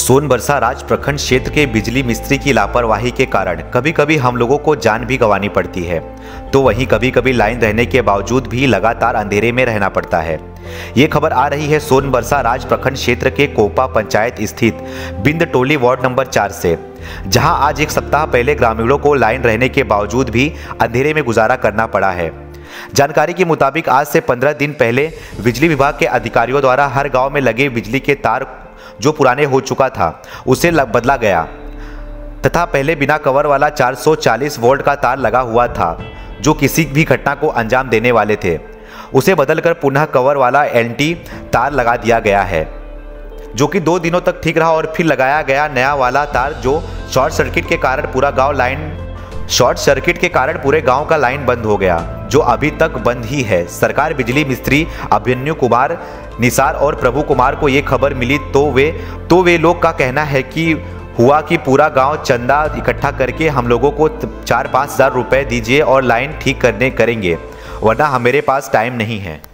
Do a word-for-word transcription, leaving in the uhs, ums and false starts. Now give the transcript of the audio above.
सोनबरसा राज प्रखंड क्षेत्र के बिजली मिस्त्री की लापरवाही के कारण कभी कभी हम लोगों को जान भी गंवानी पड़ती है, तो वहीं कभी कभी लाइन रहने के बावजूद भी लगातार अंधेरे में रहना पड़ता है। ये खबर आ रही है सोनबरसा राज प्रखंड क्षेत्र के कोपा पंचायत स्थित बिंद टोली वार्ड नंबर चार से, जहां आज एक सप्ताह पहले ग्रामीणों को लाइन रहने के बावजूद भी अंधेरे में गुजारा करना पड़ा है। जानकारी के मुताबिक आज से पंद्रह दिन पहले बिजली विभाग के अधिकारियों द्वारा हर गांव में लगे बिजली के तार जो पुराने हो चुका था उसे बदला गया तथा पहले बिना कवर वाला चार सौ चालीस वोल्ट का तार लगा हुआ था जो किसी भी घटना को अंजाम देने वाले थे, उसे बदलकर पुनः कवर वाला एंटी तार लगा दिया गया है, जो कि दो दिनों तक ठीक रहा और फिर लगाया गया नया वाला तार जो शॉर्ट सर्किट के कारण पूरा गांव लाइन शॉर्ट सर्किट के कारण पूरे गांव का लाइन बंद हो गया, जो अभी तक बंद ही है। सरकार बिजली मिस्त्री अभिमन्यु कुमार निसार और प्रभु कुमार को ये खबर मिली तो वे तो वे लोग का कहना है कि हुआ कि पूरा गांव चंदा इकट्ठा करके हम लोगों को चार पाँच हजार रुपए दीजिए और लाइन ठीक करने करेंगे, वरना हमारे पास टाइम नहीं है।